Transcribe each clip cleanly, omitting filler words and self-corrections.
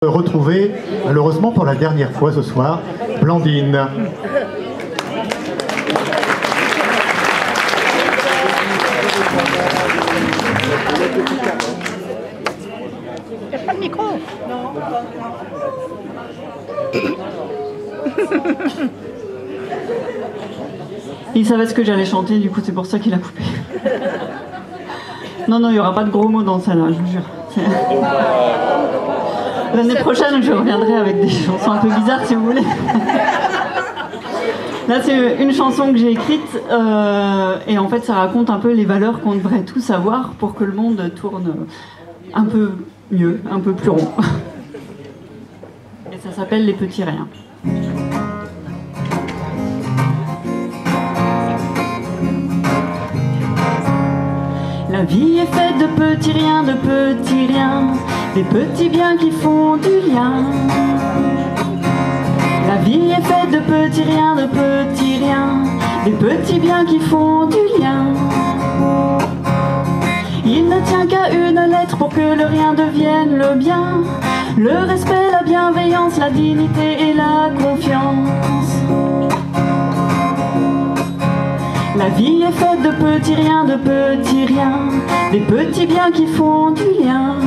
Retrouver, malheureusement pour la dernière fois ce soir, Blandine. Il n'y a pas de micro. Non. Il savait ce que j'allais chanter, du coup c'est pour ça qu'il a coupé. Non, il n'y aura pas de gros mots dans celle-là, je vous jure. L'année prochaine, je reviendrai avec des chansons un peu bizarres, si vous voulez. Là, c'est une chanson que j'ai écrite, et en fait, ça raconte un peu les valeurs qu'on devrait tous avoir pour que le monde tourne un peu mieux, un peu plus rond. Et ça s'appelle Les Petits Riens. La vie est faite de petits riens, des petits biens qui font du lien. La vie est faite de petits riens, des petits biens qui font du lien. Il ne tient qu'à une lettre pour que le rien devienne le bien. Le respect, la bienveillance, la dignité et la confiance. La vie est faite de petits riens, des petits biens qui font du lien.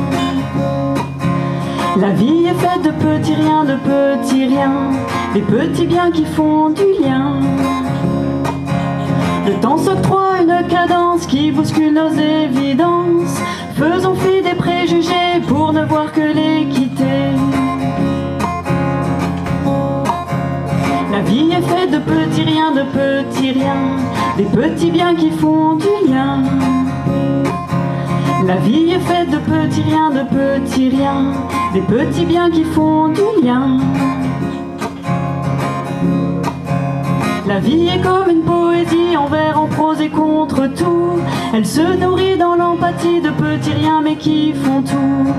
La vie est faite de petits riens, des petits biens qui font du lien. Le temps s'octroie une cadence qui bouscule nos évidences. Faisons fi des préjugés pour ne voir que l'équité. La vie est faite de petits riens, des petits biens qui font du lien. La vie est faite de petits riens, des petits biens qui font du lien. La vie est comme une poésie en vers, en prose et contre tout. Elle se nourrit dans l'empathie de petits riens mais qui font tout.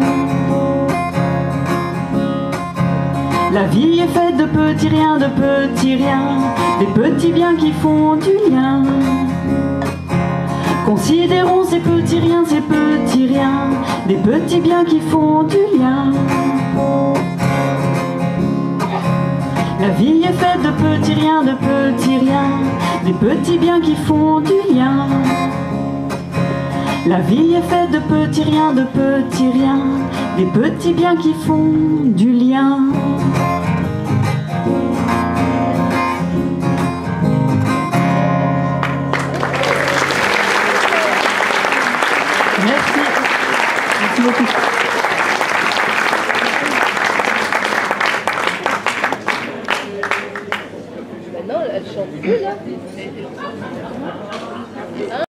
La vie est faite de petits riens, des petits biens qui font du lien. Considérons ces petits riens, des petits biens qui font du lien. La vie est faite de petits riens, des petits biens qui font du lien. La vie est faite de petits riens, des petits biens qui font du lien. Merci. Merci beaucoup. Maintenant, elle chante plus là.